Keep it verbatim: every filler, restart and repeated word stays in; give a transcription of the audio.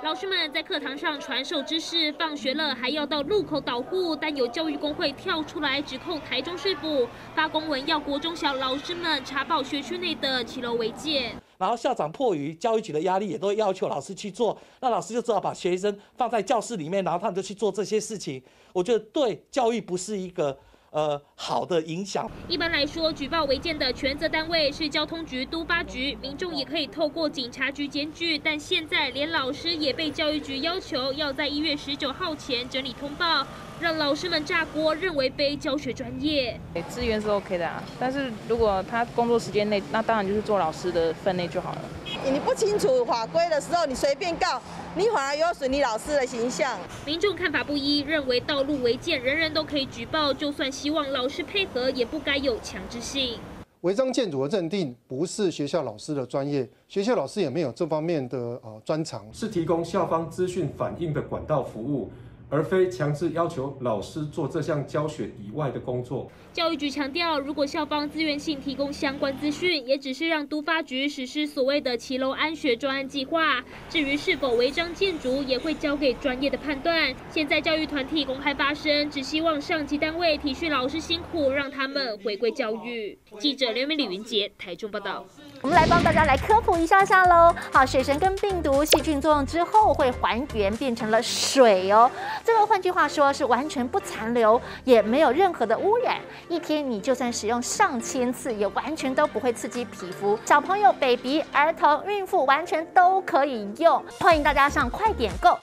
老师们在课堂上传授知识，放学了还要到路口导护，但有教育工会跳出来指控台中市府发公文要国中小老师们查报学区内的骑楼违建。 然后校长迫于教育局的压力，也都要求老师去做，那老师就只好把学生放在教室里面，然后他们就去做这些事情。我觉得对教育不是一个呃好的影响。 一般来说，举报违建的权责单位是交通局、都发局，民众也可以透过警察局检举。但现在连老师也被教育局要求要在一月十九号前整理通报，让老师们炸锅，认为非教学专业。 资源是 OK 的啊，但是如果他工作时间内，那当然就是做老师的分内就好了。 你不清楚法规的时候，你随便告，你反而有损你老师的形象。 民众看法不一，认为道路违建人人都可以举报，就算希望老师配合，也不该有强制性。 违章建筑的认定不是学校老师的专业，学校老师也没有这方面的呃专长， 是提供校方资讯反映的管道服务，而非强制要求老师做这项教学以外的工作。 教育局强调，如果校方自愿性提供相关资讯，也只是让都发局实施所谓的骑楼安学专案计划。至于是否违章建筑，也会交给专业的判断。现在教育团体公开发声，只希望上级单位体恤老师辛苦，让他们回归教育。记者刘美李云杰台中报道。 我们来帮大家来科普一下下喽。好，水神跟病毒细菌作用之后会还原变成了水哦。这个换句话说是完全不残留，也没有任何的污染。一天你就算使用上千次，也完全都不会刺激皮肤。小朋友、baby、儿童、孕妇完全都可以用。欢迎大家上快点购。